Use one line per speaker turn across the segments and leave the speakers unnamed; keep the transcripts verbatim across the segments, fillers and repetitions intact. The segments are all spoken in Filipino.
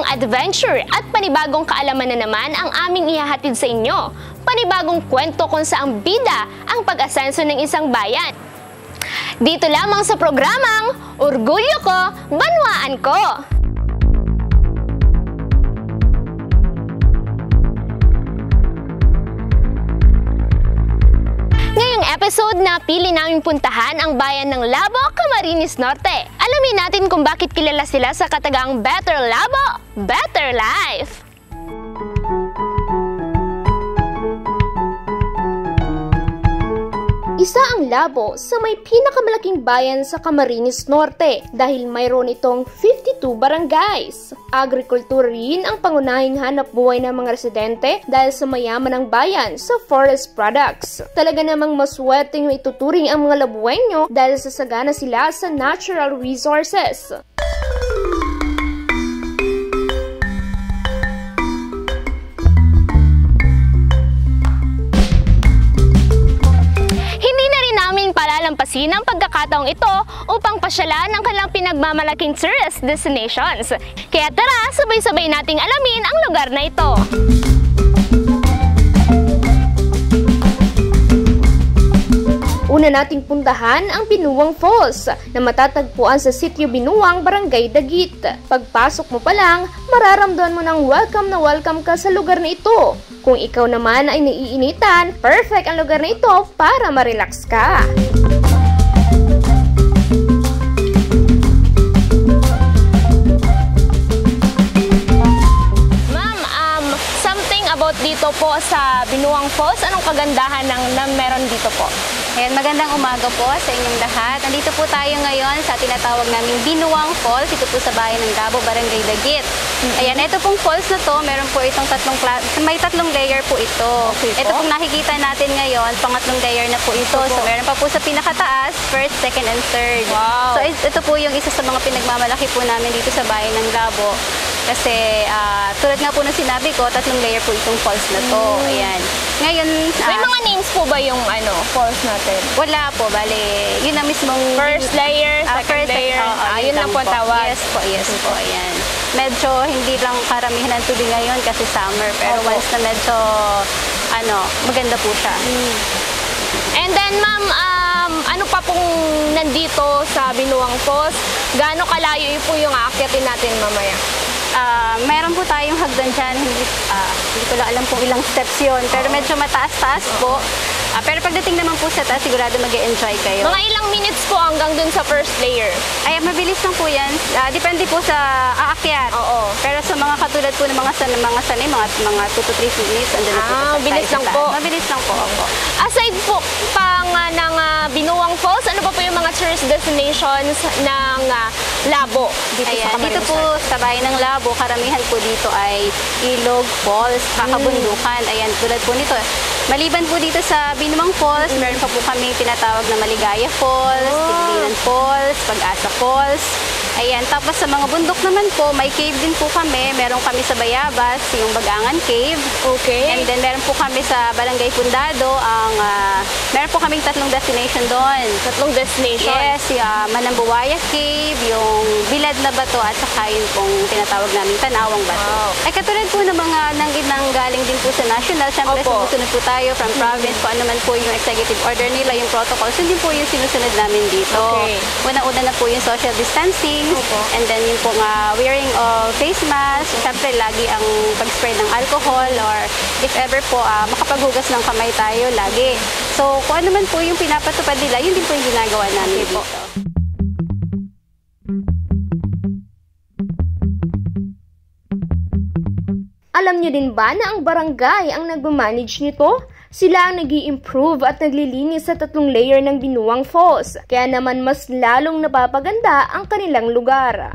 panibagong adventure at panibagong kaalaman na naman ang aming ihahatid sa inyo. Panibagong kwento kung saang bida ang pag-asenso ng isang bayan. Dito lamang sa programang Orgulyo Ko, Banwaan Ko! Ngayong episode na pili namin puntahan ang bayan ng Labo, Camarines Norte. Alamin natin kung bakit kilala sila sa katagang Better Labo, Better Life! Isa ang Labo sa may pinakamalaking bayan sa Camarines Norte dahil mayroon itong fifty-two barangays. Agrikultura rin ang pangunahing hanap buhay ng mga residente dahil sa mayaman ng bayan sa forest products. Talaga namang maswerteng ituturing ang mga Labueño dahil sasagana sila sa natural resources. Palalampasin ang pagkakataong ito upang pasyalan ang kanilang pinagmamalaking tourist destinations. Kaya tara, sabay-sabay nating alamin ang lugar na ito. Una nating puntahan ang Binuang Falls na matatagpuan sa Sitio Binuang, Barangay Dagit. Pagpasok mo pa lang, mararamdaman mo ng welcome na welcome ka sa lugar na ito. Kung ikaw naman ay naiinitan, perfect ang lugar na ito para ma-relax ka. Ma'am, um, something about dito po sa Binuang Falls, anong kagandahan ng na meron dito po?
Ayan, magandang umaga po sa inyong lahat. Nandito po tayo ngayon sa tinatawag naming Binuang Falls. Ito po sa bayan ng Labo, Barangay Dagit. Mm-hmm. Ayan, ito pong falls na to, meron po itong tatlong, may tatlong layer po ito. Okay, ito po. Pong nakikita natin ngayon, pangatlong layer na po ito. ito po. So, meron pa po sa pinakataas, first, second, and third.
Wow.
So, ito po yung isa sa mga pinagmamalaki po namin dito sa bayan ng Labo. Kasi, uh, tulad nga po na sinabi ko, tatlong layer po itong falls na to. Mm. Ayan. Ngayon,
may uh, mga names po ba yung ano, falls natin?
Wala po, bali, yun na mismong
first layer,
uh,
second
first,
layer,
uh, uh,
ah, yun lang po tawag.
Yes po, yes po, ayan. Medyo hindi lang karamihan ng tubig ngayon kasi summer, pero okay. Once na medyo, ano, maganda po siya.
Mm. And then, ma'am, um, ano pa pong nandito sa Binuang Falls? Gaano kalayo po yung aakyatin natin mamaya?
Uh, meron po tayong hagdan dyan, hindi, uh, hindi ko lang alam kung ilang steps yun, pero medyo mataas-taas po. Uh, pero pagdating naman po sa taas, sigurado mag-e-enjoy kayo.
Mga ilang minutes po hanggang dun sa first layer?
Ay, mabilis lang po yan. Uh, depende po sa aakyat.
Oo.
Pero sa mga katulad po ng mga sanay, mga sanay, mga, mga two to three minutes, andun na po
ah,
sa
bilis lang po.
Mabilis lang po. Opo.
Aside po pang uh, ng uh, Binuang Falls, ano pa po yung mga tourist destinations ng uh, Labo dito
Ayan,
sa Camarines?
Dito po sa bayan ng Labo, karamihan po dito ay Ilog Falls, kakabundukan. Mm. Ayan, tulad po nito. Maliban po dito sa Binuang Falls, mm. meron pa po kami tinatawag na Maligaya Falls, oh. Tigdinan Falls, Pag-asa Falls. Ayan, tapos sa mga bundok naman po, may cave din po kami. Meron kami sa Bayabas, yung Bagangan Cave.
Okay.
And then meron po kami sa Barangay Pundado, ang uh, meron po kaming tatlong destination doon. Tatlong destination? Yes, yung uh, Manambuwaya Cave, yung Bilad na Bato, at saka yun pong tinatawag namin Tanawang Bato. Wow. Ay katulad po ng mga nang galing din po sa national, syempre sumusunod po tayo from mm-hmm. province, kung ano man po yung executive order nila, yung protocols, hindi po yung sinusunod namin dito. Okay. Una-una na po yung social distancing, opo. And then yung po nga wearing of face mask, syempre lagi ang pag-spray ng alcohol, or if ever po uh, makapaghugas ng kamay tayo lagi. So kung ano man po yung pinapatupad nila, yun din po yung ginagawa namin dito.
Alam niyo din ba na ang barangay ang nagmamanage nito? Sila ang nag-i-improve at naglilinis sa tatlong layer ng Binuang Falls, kaya naman mas lalong napapaganda ang kanilang lugar.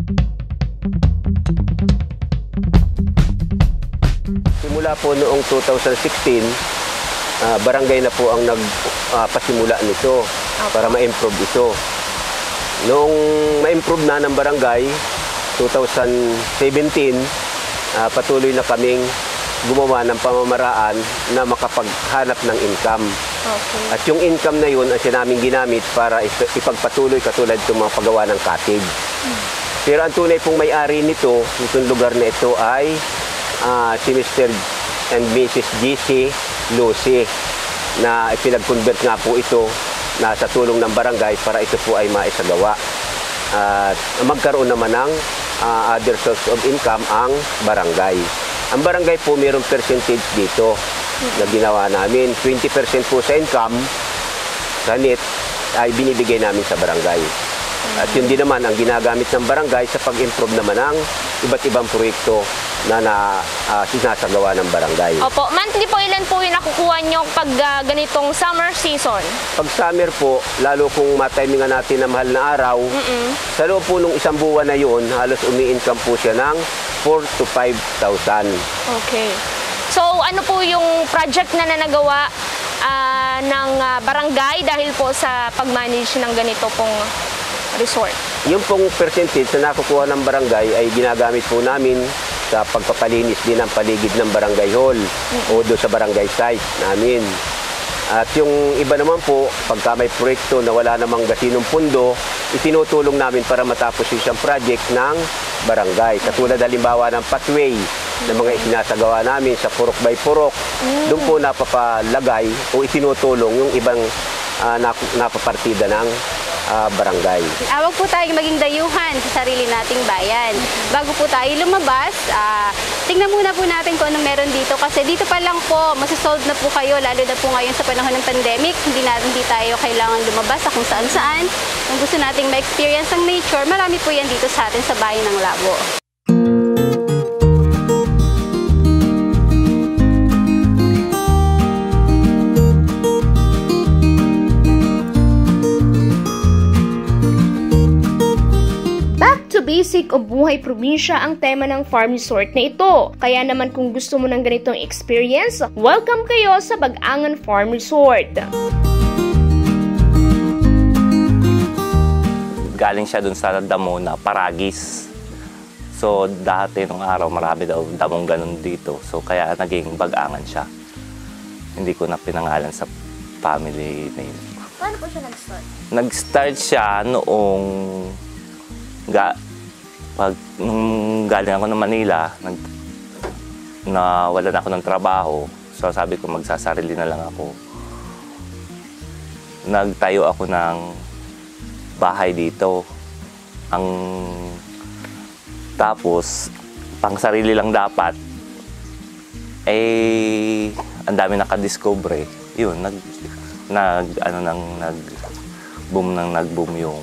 Simula po noong two thousand sixteen, uh, barangay na po ang nagpasimula uh, nito para ma-improve ito. Noong ma-improve na ng barangay, two thousand seventeen, Uh, patuloy na kaming gumawa ng pamamaraan na makapaghanap ng income.
Okay.
At yung income na yun, ang namin ginamit para ipagpatuloy katulad itong mga paggawa ng cottage. Hmm. Pero ang tunay pong may-ari nito, itong lugar na ito ay uh, si Mister and Missus G C Lucy, na pinag-convert nga po ito na sa tulong ng barangay para ito po ay maisagawa. At uh, magkaroon naman ng uh, other source of income ang barangay. Ang barangay po mayroong percentage dito na ginawa namin. twenty percent po sa income, sa net, ay binibigay namin sa barangay. At yun din naman ang ginagamit ng barangay sa pag-improve naman ng iba't ibang proyekto na, na uh, sinasagawa ng barangay.
Opo, monthly po ilan po yung nakukuha nyo pag uh, ganitong summer season?
Pag summer po, lalo kung matimingan natin na mahal na araw, mm-mm. sa loob po nung isang buwan na yun, halos umi-income po siya ng four to five thousand.
Okay. So ano po yung project na nanagawa uh, ng uh, barangay dahil po sa pag-manage ng ganito pong resort?
Yung pong percentage na nakukuha ng barangay ay ginagamit po namin sa pagpapalinis din ng paligid ng barangay hall mm-hmm. o doon sa barangay site namin. At yung iba naman po, pagka may proyekto na wala namang gasinong pundo, itinutulong namin para matapos yung isang project ng barangay. Katulad halimbawa ng pathway mm-hmm. na mga isinasagawa namin sa purok by purok, mm-hmm. doon po napapalagay o itinutulong yung ibang uh, nap napapartida ng Uh, barangay.
Awag po tayong maging dayuhan sa sarili nating bayan. Bago po tayo lumabas, uh, tingnan muna po natin kung anong meron dito kasi dito pa lang po, masisolve na po kayo, lalo na po ngayon sa panahon ng pandemic. Hindi, na, hindi tayo kailangan lumabas sa kung saan-saan. Kung gusto nating ma-experience ang nature, marami po yan dito sa atin sa bayan ng Labo.
Basic o buhay probinsya ang tema ng farm resort na ito. Kaya naman kung gusto mo ng ganitong experience, welcome kayo sa Bag-angan Farm Resort.
Galing siya dun sa damo na Paragis. So dati nung araw marami daw damong ganun dito. So kaya naging Bag-angan siya. Hindi ko na pinangalan sa family name.
Paano po siya nag-start?
Nag-start siya noong ga pag nung galing ako ng Manila, nag, nawalan ako ng trabaho. So sabi ko magsasarili na lang ako. Nagtayo ako ng bahay dito. Ang tapos pang sarili lang dapat. Eh ang dami nakadiscover. Yun, nag nag ano nang nag boom nang nag-boom yung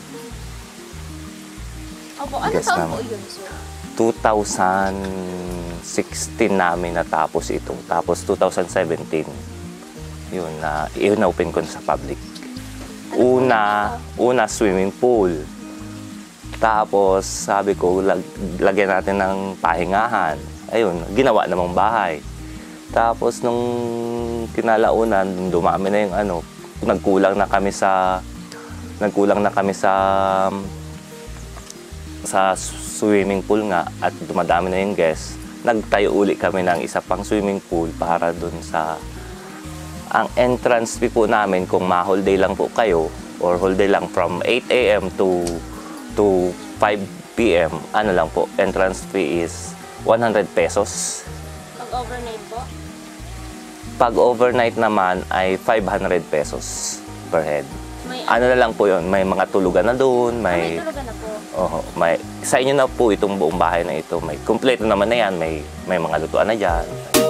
Opo, ano taon po yun, sir?
two thousand sixteen namin natapos ito. Tapos two thousand seventeen, yun, na uh, i-open ko sa public. Ano una, una swimming pool. Tapos sabi ko, lag, lagyan natin ng pahingahan. Ayun, ginawa namang bahay. Tapos nung kinalaunan, dumami na yung ano, nagkulang na kami sa, nagkulang na kami sa, sa swimming pool nga at dumadami na yung guests, nagtayo uli kami ng isa pang swimming pool para dun sa ang entrance fee po namin kung ma-whole day lang po kayo or whole day lang from eight A M to to five P M ano lang po, entrance fee is one hundred pesos.
Pag overnight po?
Pag overnight naman ay five hundred pesos per head. May ano na lang po yun, may mga tulugan na doon, may,
ah, may tulugan na po.
Oh, may, sa inyo na po itong buong bahay na ito. May kumpleto naman na yan. May, may mga lutuan na dyan.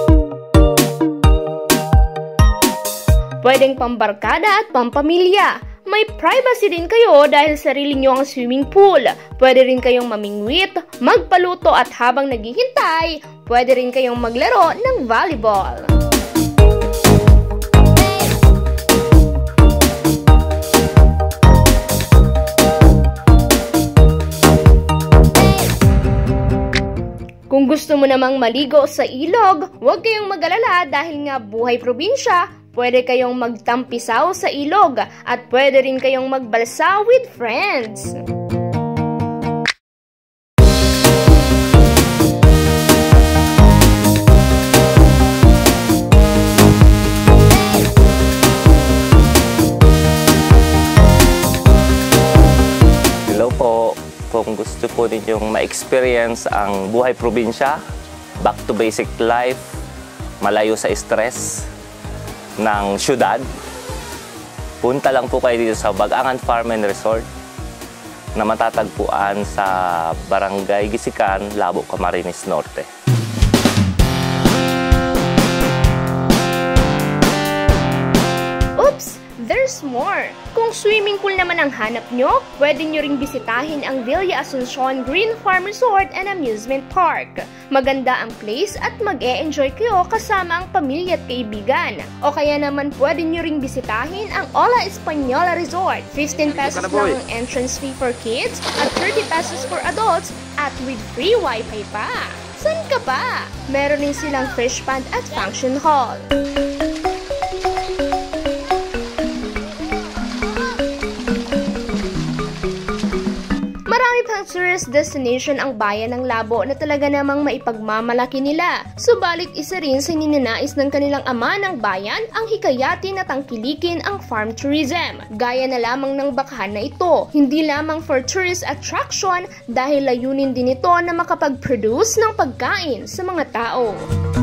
Pwedeng pambarkada at pampamilya. May privacy din kayo dahil sarili nyo ang swimming pool. Pwede rin kayong mamingwit, magpaluto at habang naghihintay, pwede rin kayong maglaro ng volleyball. Kung gusto mo namang maligo sa ilog, huwag kayong mag-alala dahil nga buhay probinsya, pwede kayong magtampisaw sa ilog at pwede rin kayong magbalsa with friends.
Hello po. Kung gusto po po ninyong ma-experience ang buhay probinsya, back to basic life, malayo sa stress ng syudad, punta lang po kayo dito sa Bagangan Farm and Resort na matatagpuan sa Barangay Gisikan, Labo, Camarines Norte.
Oops! There's more! Kung swimming pool naman ang hanap nyo, pwede nyo ring bisitahin ang Villa Asuncion Green Farm Resort and Amusement Park. Maganda ang place at mag-e-enjoy kayo kasama ang pamilya at kaibigan. O kaya naman pwede nyo ring bisitahin ang Ola Española Resort. fifteen pesos lang ang entrance fee for kids at thirty pesos for adults at with free wifi pa. San ka pa? Meron din silang fish pond at function hall. Tourist destination ang bayan ng Labo na talaga namang maipagmamalaki nila. Subalit isa rin sa ninanais ng kanilang ama ng bayan ang hikayatin at tangkilikin ang farm tourism. Gaya na lamang ng bakahan na ito, hindi lamang for tourist attraction dahil layunin din ito na makapag-produce ng pagkain sa mga tao.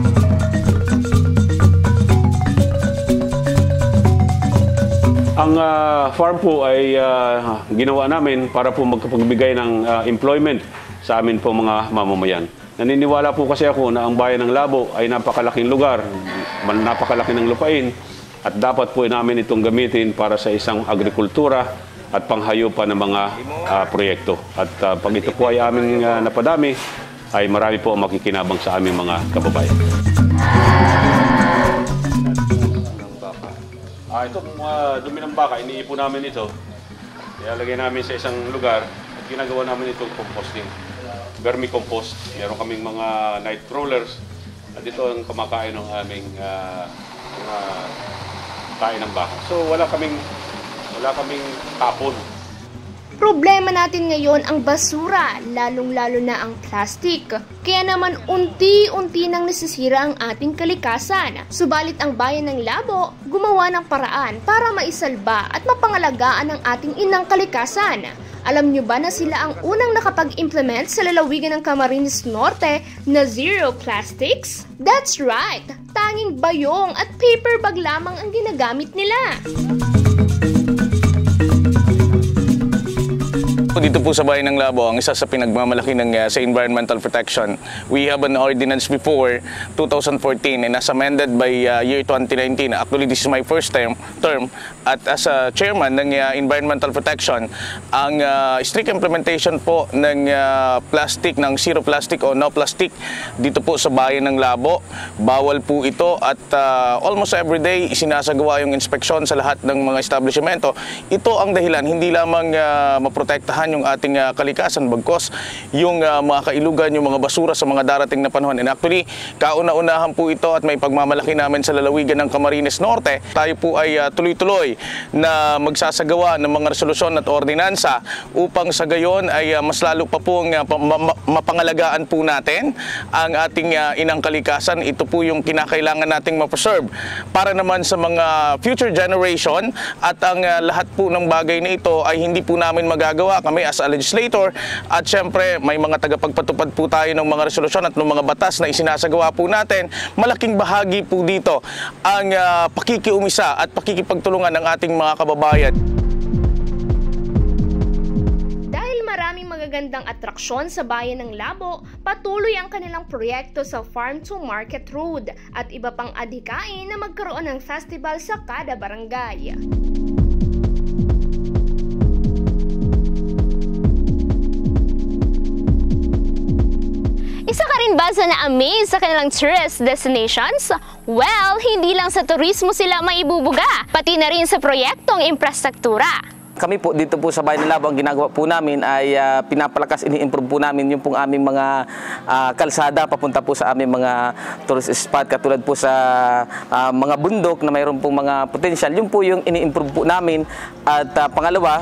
Ang uh, farm po ay uh, ginawa namin para po magkapagbigay ng uh, employment sa amin po mga mamamayan. Naniniwala po kasi ako na ang bayan ng Labo ay napakalaking lugar, napakalaki ng lupain at dapat po namin itong gamitin para sa isang agrikultura at panghayupan ng mga uh, proyekto. At uh, pag ito po ay aming uh, napadami, ay marami po ang makikinabang sa aming mga kababayan. Ah, ito kung uh, dumi ng baka, iniipon namin ito. Ilalagay namin sa isang lugar at ginagawa namin itong composting. Vermicompost. Meron kaming mga night crawlers at ito ang kumakain ng aming uh, mga kain ng baka. So wala kaming wala kaming tapon.
Problema natin ngayon ang basura, lalong-lalo na ang plastic. Kaya naman unti-unti nang nasisira ang ating kalikasan. Subalit ang bayan ng Labo, gumawa ng paraan para maisalba at mapangalagaan ang ating inang kalikasan. Alam nyo ba na sila ang unang nakapag-implement sa lalawigan ng Camarines Norte na zero plastics? That's right! Tanging bayong at paper bag lamang ang ginagamit nila.
Dito po sa bayan ng Labo, ang isa sa pinagmamalaki ng uh, sa environmental protection. We have an ordinance before two thousand fourteen and as amended by uh, year twenty nineteen. Actually, this is my first term, term at as a chairman ng uh, environmental protection, ang uh, strict implementation po ng uh, plastic, ng zero plastic o no plastic dito po sa bayan ng Labo. Bawal po ito at uh, almost every day isinasagawa yung inspeksyon sa lahat ng mga establishmento. Ito ang dahilan, hindi lamang uh, maprotektahan yung ating uh, kalikasan, bagkos yung uh, mga kailugan, yung mga basura sa mga darating na panahon. And actually, kauna-unahan po ito at may pagmamalaki namin sa lalawigan ng Camarines Norte. Tayo po ay uh, tuloy-tuloy na magsasagawa ng mga resolusyon at ordinansa upang sa gayon ay uh, mas lalo pa pong uh, mapangalagaan po natin ang ating uh, inang kalikasan. Ito po yung kinakailangan nating ma-preserve para naman sa mga future generation at ang uh, lahat po ng bagay na ito ay hindi po namin magagawa kami as a legislator at syempre may mga tagapagpatupad po tayo ng mga resolusyon at ng mga batas na isinasagawa po natin. Malaking bahagi po dito ang uh, pakikiumisa at pakikipagtulungan ng ating mga kababayan.
Dahil maraming magagandang atraksyon sa bayan ng Labo, patuloy ang kanilang proyekto sa Farm to Market Road at iba pang adhikain na magkaroon ng festival sa kada barangay.
Isa ka rin ba sa na-amaze sa kanilang tourist destinations? Well, hindi lang sa turismo sila maibubuga, pati na rin sa proyektong infrastruktura.
Kami po dito po sa bayan ng Labo, ang ginagawa po namin ay uh, pinapalakas, ini-improve po namin yung pong aming mga uh, kalsada papunta po sa aming mga tourist spot, katulad po sa uh, mga bundok na mayroon pong mga potential. Yung po yung ini-improve po namin. At uh, pangalawa,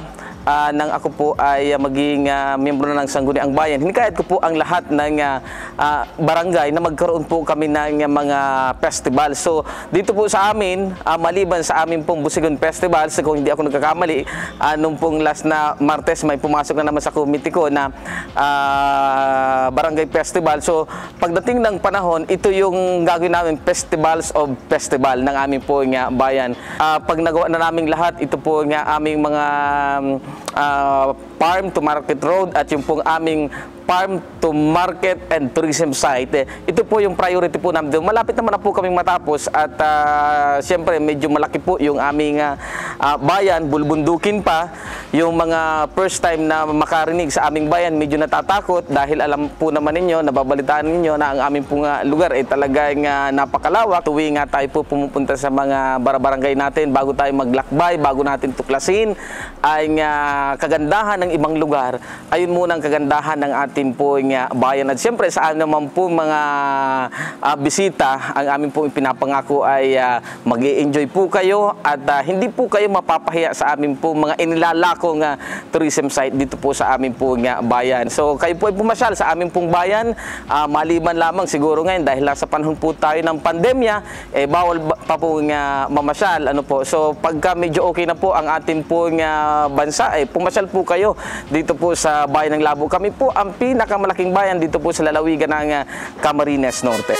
uh, nang ako po ay uh, maging uh, miyembro na ng Sangguniang Bayan, hinikayat ko po ang lahat ng uh, uh, barangay na magkaroon po kami ng uh, mga festival. So dito po sa amin, uh, maliban sa amin pong Busigon Festival, so kung hindi ako nagkakamali, uh, nung pong last na Martes may pumasok na naman sa committee ko na uh, barangay festival. So pagdating ng panahon, ito yung gagawin namin, festivals of festival ng aming po nga bayan. Uh, pag nagawa na namin lahat, ito po nga aming mga uh, farm to market road at yung pong aming farm to market and tourism site. Eh, ito po yung priority po namin. Malapit naman na po kaming matapos at uh, siyempre medyo malaki po yung aming uh, uh, bayan, bulbundukin pa. Yung mga first time na makarinig sa aming bayan medyo natatakot dahil alam po naman ninyo, nababalitaan ninyo na ang aming pong uh, lugar ay talagang uh, napakalawak. Tuwing nga tayo po pumupunta sa mga barabarangay natin bago tayo maglakbay, bago natin tuklasin ay uh, kagandahan ng ibang lugar. Ayun muna ang kagandahan ng ating po nga bayan. At siyempre sa amin naman po mga uh, bisita, ang amin po pinapangako ay uh, mag-i-enjoy po kayo at uh, hindi po kayo mapapahiya sa amin po mga inilalakong uh, tourism site dito po sa amin po nga bayan. So kayo po ay pumasyal sa amin pong bayan, uh, maliban lamang siguro ngayon dahil nasa panahon po tayo ng pandemya, eh bawal pa po nga mamasyal. Ano po? So pagka medyo okay na po ang ating po nga bansa, eh pumasyal po kayo dito po sa bayan ng Labo. Kami po ang pinakamalaking bayan dito po sa lalawigan ng uh, Camarines Norte.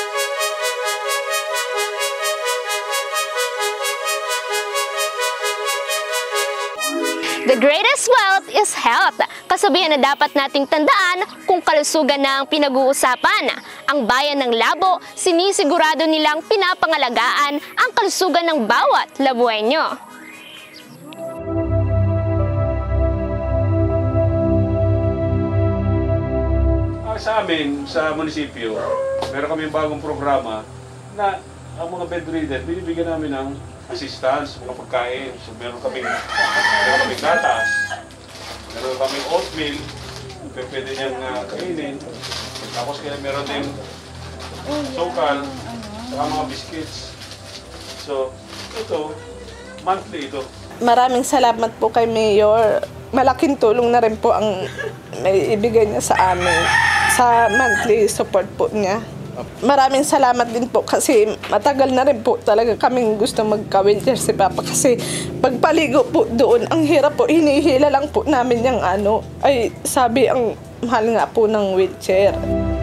The greatest wealth is health. Kasabihan na dapat nating tandaan kung kalusugan na ang pinag-uusapan. Ang bayan ng Labo, sinisigurado nilang pinapangalagaan ang kalusugan ng bawat Labueño.
Sa amin, sa munisipyo, meron kami bagong programa na ang mga bedridden, binibigyan namin ng assistance, mga pagkain. So meron kami meron kami gatas, meron kami oatmeal, pwede niyang uh, kainin. Tapos kaya meron din sukal, saka mga biscuits. So, ito, monthly ito.
Maraming salamat po kay Mayor. Malaking tulong na rin po ang may ibigay niya sa amin sa monthly support po niya. Maraming salamat din po kasi matagal na rin po talaga kaming gusto magka-wheelchair si Papa kasi pagpaligo po doon, ang hirap po, hinihila lang po namin yung ano, ay sabi ang mahal nga po ng wheelchair.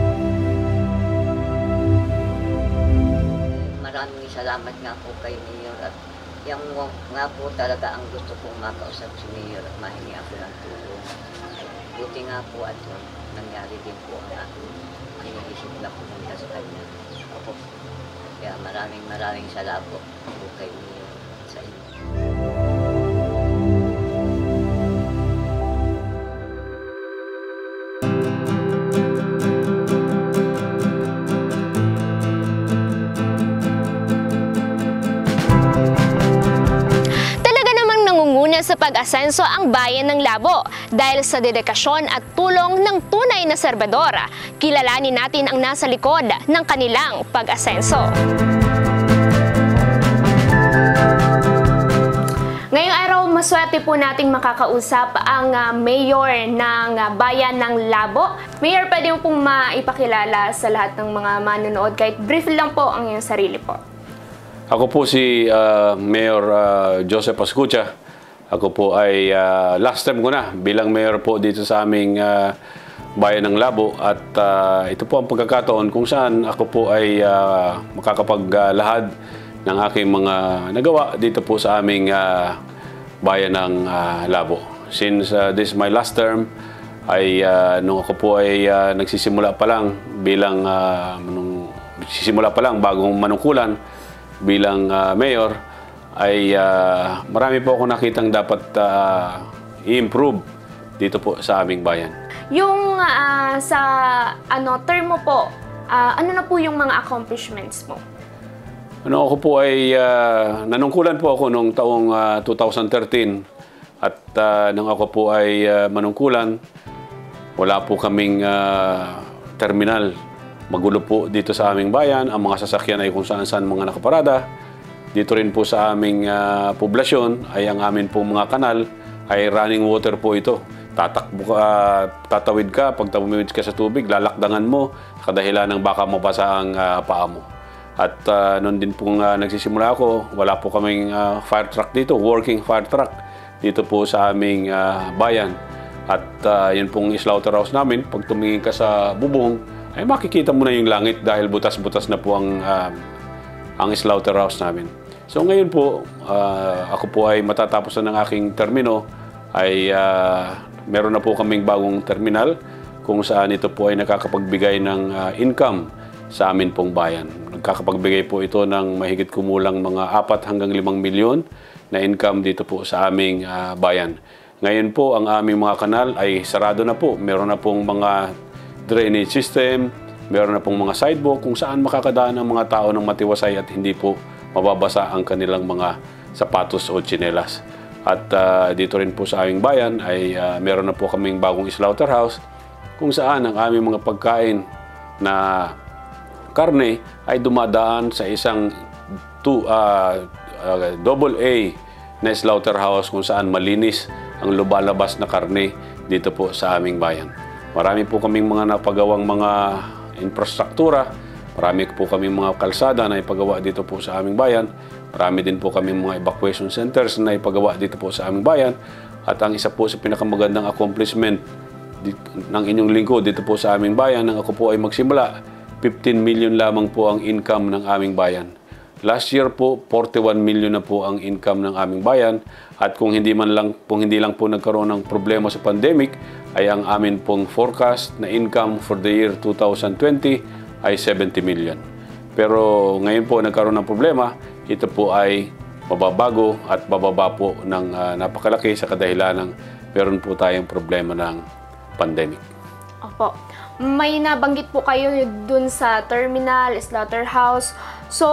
Maraming salamat nga po kay Mayor at yung nga po talaga ang gusto kong makausap si Mayor at mahingi ako ng tulong. Buti nga po at nangyari din po na iniisip na pumunta sa kanya. Kaya maraming maraming salamat po kay Mayor sa inyo.
Sa pag-asenso ang bayan ng Labo dahil sa dedikasyon at tulong ng tunay na serbador. Kilalanin natin ang nasa likod ng kanilang pag-asenso. Ngayong araw, maswerte po nating makakausap ang uh, mayor ng uh, bayan ng Labo. Mayor, pwede mo pong maipakilala sa lahat ng mga manonood kahit brief lang po ang iyong sarili po.
Ako po si uh, Mayor uh, Joseph Ascucha. Ako po ay uh, last time ko na bilang mayor po dito sa aming uh, bayan ng Labo at uh, ito po ang pagkakataon kung saan ako po ay uh, makakapaglahad ng aking mga nagawa dito po sa aming uh, bayan ng uh, Labo. Since uh, this is my last term, ay uh, nung ako po ay uh, nagsisimula pa lang bilang uh, nung, nagsisimula pa lang bagong manungkulan bilang uh, mayor, ay uh, marami po ako nakitang dapat uh, i-improve dito po sa aming bayan.
Yung uh, sa ano term mo po, uh, ano na po yung mga accomplishments mo?
Ano ako po ay uh, nanungkulan po ako noong taong uh, two thousand thirteen at uh, nang ako po ay uh, manungkulan, wala po kaming uh, terminal. Magulo po dito sa aming bayan, ang mga sasakyan ay kung saan-saan mga nakaparada. Dito rin po sa aming uh, poblasyon ay ang amin pong mga kanal ay running water po ito. Tatakbo ka, tatawid ka, pag tumawid ka sa tubig, lalakdangan mo, kadahilan ng baka mabasa ang uh, paa mo. At uh, noon din pong uh, nagsisimula ako, wala po kaming uh, fire truck dito, working fire truck dito po sa aming uh, bayan. At uh, yun pong slaughterhouse namin, pag tumingin ka sa bubong, ay makikita mo na yung langit dahil butas-butas na po ang, uh, ang slaughterhouse namin. So ngayon po, uh, ako po ay matatapos na ng aking termino, ay uh, meron na po kaming bagong terminal kung saan ito po ay nakakapagbigay ng uh, income sa amin pong bayan. Nagkakapagbigay po ito ng mahigit kumulang mga apat hanggang limang milyon na income dito po sa aming uh, bayan. Ngayon po, ang aming mga kanal ay sarado na po. Meron na pong mga drainage system, meron na pong mga sidewalk kung saan makakadaan ang mga tao ng matiwasay at hindi po mababasa ang kanilang mga sapatos o tsinelas. At uh, dito rin po sa aming bayan ay uh, meron na po kaming bagong slaughterhouse kung saan ang aming mga pagkain na karne ay dumadaan sa isang two, uh, uh, double A na slaughterhouse kung saan malinis ang lubalabas na karne dito po sa aming bayan. Marami po kaming mga napagawang mga infrastruktura, marami po kaming mga kalsada na ipagawa dito po sa aming bayan, marami din po kaming mga evacuation centers na ipagawa dito po sa aming bayan, at ang isa po sa pinakamagandang accomplishment ng inyong lingkod dito po sa aming bayan nang ako po ay magsimula, fifteen million lamang po ang income ng aming bayan. Last year po, forty-one million na po ang income ng aming bayan, at kung hindi man lang kung hindi lang po nagkaroon ng problema sa pandemic, ay ang amin pong forecast na income for the year two thousand twenty ay seventy million. Pero ngayon po nagkaroon ng problema, ito po ay mababago at bababa po ng uh, napakalaki sa kadahilan ng meron po tayong problema ng pandemic.
Opo. May nabanggit po kayo dun sa terminal, slaughterhouse. So,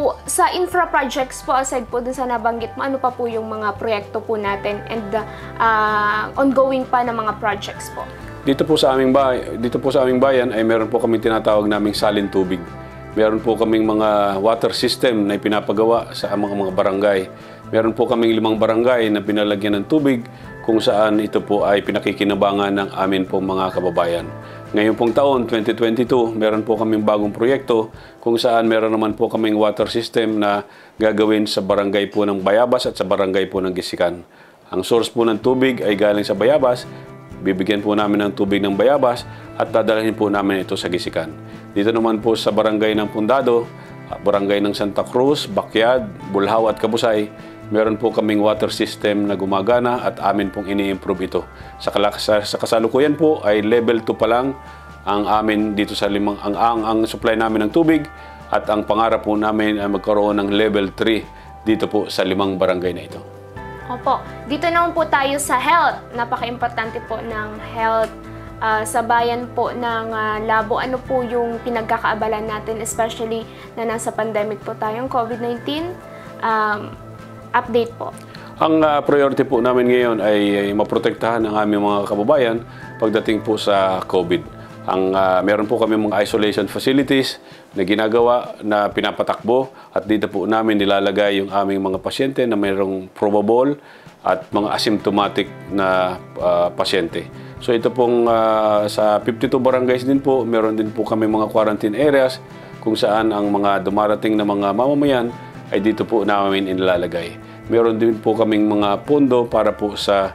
sa infra projects po, aside po dun sa nabanggit mo, ano pa po yung mga proyekto po natin and uh, ongoing pa na mga projects po?
Dito po sa aming bayan, dito po sa aming bayan ay meron po kaming tinatawag naming salin tubig. Meron po kaming mga water system na ipinapagawa sa mga mga barangay. Meron po kaming limang barangay na pinalagyan ng tubig kung saan ito po ay pinakikinabangan ng amin pong mga kababayan. Ngayon pong taon, twenty twenty-two, meron po kaming bagong proyekto kung saan meron naman po kaming water system na gagawin sa barangay po ng Bayabas at sa barangay po ng Gisikan. Ang source po ng tubig ay galing sa Bayabas, bibigyan po namin ng tubig ng Bayabas at dadalhin po namin ito sa Gisikan. Dito naman po sa barangay ng Pundado, barangay ng Santa Cruz, Bakyad, Bulhaw at Kabusay, meron po kaming water system na gumagana at amin pong ini-improve ito. Sa, sa, sa kasalukuyan po ay level two pa lang ang amin dito sa limang, ang, ang, ang supply namin ng tubig, at ang pangarap po namin ay magkaroon ng level three dito po sa limang barangay na ito.
Opo. Dito naman po tayo sa health. Napaka-importante po ng health uh, sa bayan po ng uh, Labo. Ano po yung pinagkakaabalan natin, especially na nasa pandemic po tayong COVID nineteen? Um, update po.
Ang uh, priority po namin ngayon ay, ay maprotektahan ang aming mga kababayan pagdating po sa COVID. Ang, uh, meron po kami mga isolation facilities na ginagawa na pinapatakbo, at dito po namin nilalagay yung aming mga pasyente na mayroong probable at mga asymptomatic na uh, pasyente. So ito pong uh, sa fifty-two barangays din po, meron din po kami mga quarantine areas kung saan ang mga dumarating na mga mamamayan ay dito po namin inilalagay. Meron din po kaming mga pondo para po sa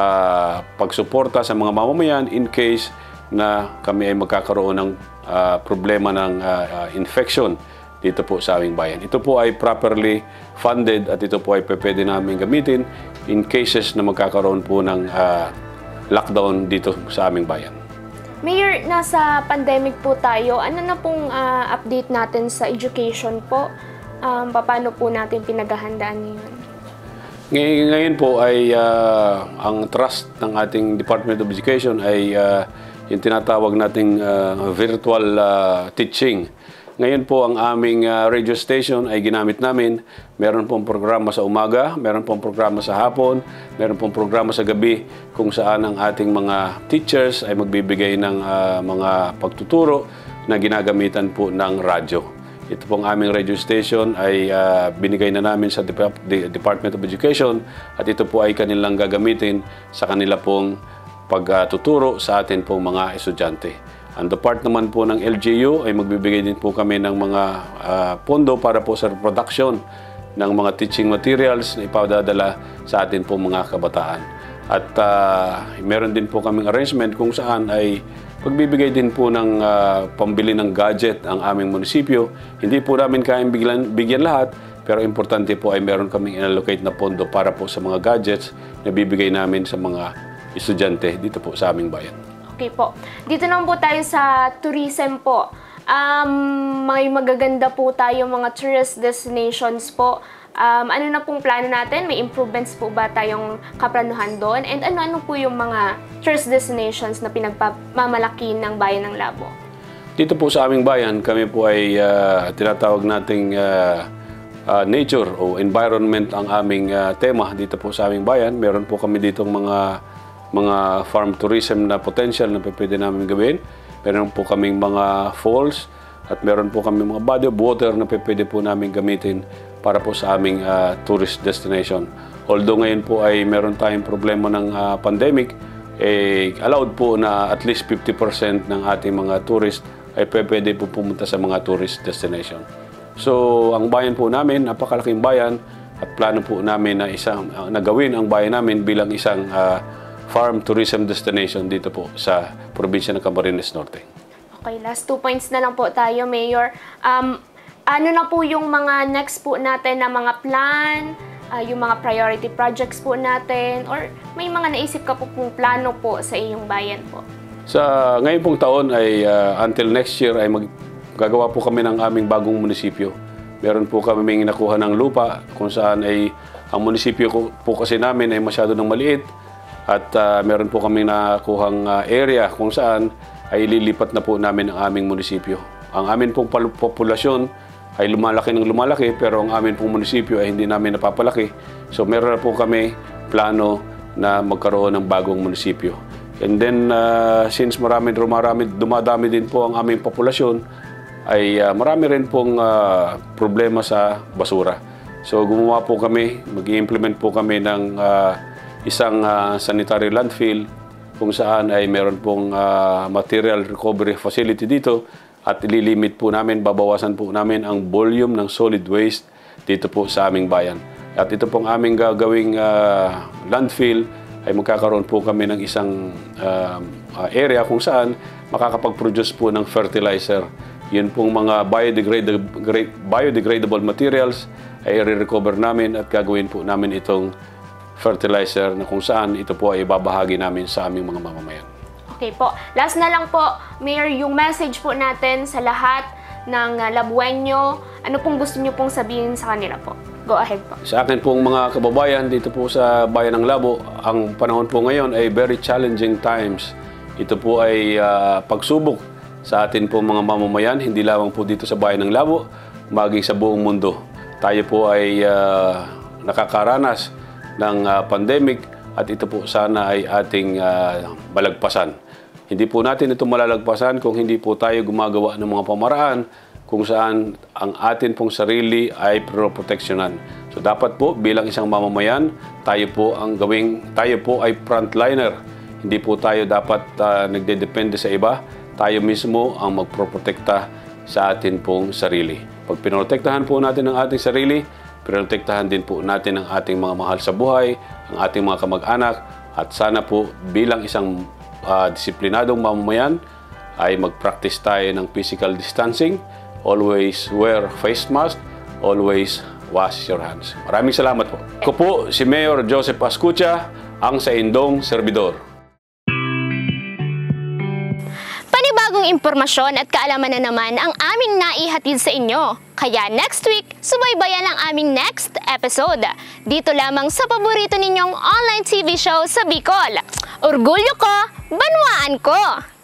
uh, pagsuporta sa mga mamamayan in case na kami ay magkakaroon ng uh, problema ng uh, uh, infection dito po sa aming bayan. Ito po ay properly funded at ito po ay pwede namin gamitin in cases na magkakaroon po ng uh, lockdown dito sa aming bayan.
Mayor, nasa pandemic po tayo. Ano na pong uh, update natin sa education po? Um, paano po natin pinaghahandaan yun?
Ngay ngayon po ay uh, ang trust ng ating Department of Education ay uh, yung tinatawag nating uh, virtual uh, teaching. Ngayon po ang aming uh, radio station ay ginamit namin. Meron pong programa sa umaga, meron pong programa sa hapon, meron pong programa sa gabi kung saan ang ating mga teachers ay magbibigay ng uh, mga pagtuturo na ginagamitan po ng radyo. Ito pong aming radio station ay uh, binigay na namin sa Dep Department of Education at ito po ay kanilang gagamitin sa kanila pong pagtuturo uh, sa atin pong mga estudyante. Ang the part naman po ng L G U ay magbibigay din po kami ng mga uh, pondo para po sa production ng mga teaching materials na ipadadala sa atin pong mga kabataan. At uh, meron din po kaming arrangement kung saan ay pagbibigay din po ng uh, pambili ng gadget ang aming munisipyo. Hindi po namin kayang bigyan, bigyan lahat, pero importante po ay meron kaming inallocate na pondo para po sa mga gadgets na bibigay namin sa mga estudyante dito po sa aming bayan.
Okay po. Dito naman po tayo sa tourism po. Um, may magaganda po tayo mga tourist destinations po. Um, ano na pong plano natin? May improvements po ba tayong kaplanuhan doon? And ano-ano po yung mga tourist destinations na pinagmamalaki ng Bayan ng Labo?
Dito po sa aming bayan, kami po ay uh, tinatawag nating uh, uh, nature o environment ang aming uh, tema dito po sa aming bayan. Meron po kami ditong mga, mga farm tourism na potential na pwede namin gawin. Meron po kaming mga falls at meron po kami mga body of water na pwede po namin gamitin para po sa aming uh, tourist destination. Although ngayon po ay meron tayong problema ng uh, pandemic, eh, allowed po na at least fifty percent ng ating mga tourist ay pwede po pumunta sa mga tourist destination. So, ang bayan po namin, napakalaking bayan at plano po namin na isang uh, nagawin ang bayan namin bilang isang uh, farm tourism destination dito po sa probinsya ng Camarines Norte.
Okay, last two points na lang po tayo, Mayor. Um, ano na po yung mga next po natin na mga plan, uh, yung mga priority projects po natin, or may mga naisip ka po pong plano po sa iyong bayan po?
Sa ngayon pong taon ay uh, until next year ay maggagawa po kami ng aming bagong munisipyo. Meron po kami nakuha ng lupa kung saan ay ang munisipyo po kasi namin ay masyado ng maliit at uh, meron po kami nakuhang uh, area kung saan ay ililipat na po namin ang aming munisipyo. Ang amin pong populasyon ay lumalaki ng lumalaki pero ang amin pong munisipyo ay hindi namin napapalaki. So meron na po kami plano na magkaroon ng bagong munisipyo. And then uh, since marami, dumarami, dumadami din po ang aming populasyon, ay uh, marami rin pong uh, problema sa basura. So gumawa po kami, mag-i-implement po kami ng uh, isang uh, sanitary landfill kung saan ay meron pong uh, material recovery facility dito at ililimit po namin, babawasan po namin ang volume ng solid waste dito po sa aming bayan. At ito pong aming gagawing uh, landfill ay magkakaroon po kami ng isang uh, uh, area kung saan makakapag-produce po ng fertilizer. Yun pong mga biodegradable, biodegradable materials ay i-recover namin at gagawin po namin itong fertilizer na kung saan ito po ay ibabahagi namin sa aming mga mamamayan.
Okay po. Last na lang po, Mayor, yung message po natin sa lahat ng uh, Labueño. Ano pong gusto niyo pong sabihin sa kanila po? Go ahead po.
Sa akin pong mga kababayan dito po sa Bayan ng Labo, ang panahon po ngayon ay very challenging times. Ito po ay uh, pagsubok sa atin po mga mamamayan, hindi lamang po dito sa Bayan ng Labo, maging sa buong mundo. Tayo po ay uh, nakakaranas ng uh, pandemic at ito po sana ay ating uh, balagpasan. Hindi po natin ito malalagpasan kung hindi po tayo gumagawa ng mga pamaraan kung saan ang atin pong sarili ay proteksyonan. So dapat po bilang isang mamamayan, tayo po ang gawing, tayo po ay frontliner. Hindi po tayo dapat uh, nagdedepende sa iba. Tayo mismo ang magproprotekta sa atin pong sarili. Pag pinoprotektahan po natin ang ating sarili, pinoprotektahan din po natin ang ating mga mahal sa buhay, ang ating mga kamag-anak, at sana po bilang isang uh, disiplinadong mamamayan ay mag-practice tayo ng physical distancing, always wear face mask, always wash your hands. Maraming salamat po. Ako po si Mayor Joseph Ascutia, ang sa Indong Servidor.
Panibagong impormasyon at kaalaman na naman ang aming naihatid sa inyo. Kaya next week, subaybayan ang aming next episode. Dito lamang sa paborito ninyong online T V show sa Bicol. Orgulyo ko, banwaan ko!